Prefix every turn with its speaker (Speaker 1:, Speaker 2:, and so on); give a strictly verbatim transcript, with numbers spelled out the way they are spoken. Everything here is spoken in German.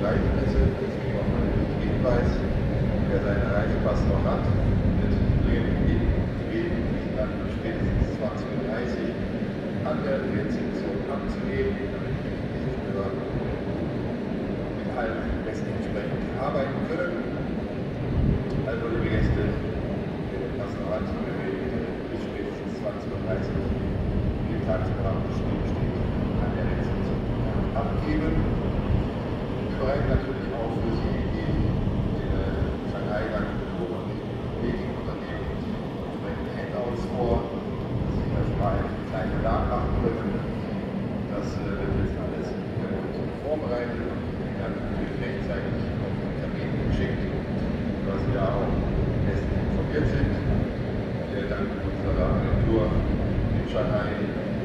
Speaker 1: Reisepässe. Deswegen auch mal ein Hinweis, wer seinen Reisepass noch hat, wird dringend gebeten, diesen dann spätestens zwanzig Uhr dreißig an der Rezeption abzugeben, damit wir diese Behörden mit allen Gästen entsprechend arbeiten können. Also, liebe Gäste, wer den Pass noch hat, bis spätestens zwanzig Uhr dreißig den Tagesprogramm steht, an der Rezeption abgeben. Wir bereiten natürlich auch für Sie die Shanghai dann Meeting-Unternehmen entsprechende Handouts vor, dass Sie da schon mal einen kleinen Bedarf machen können. Das äh, wird jetzt alles vorbereitet und dann natürlich rechtzeitig auf den Termin geschickt, dass wir auch bestens informiert sind. Wir danken unserer Agentur in Shanghai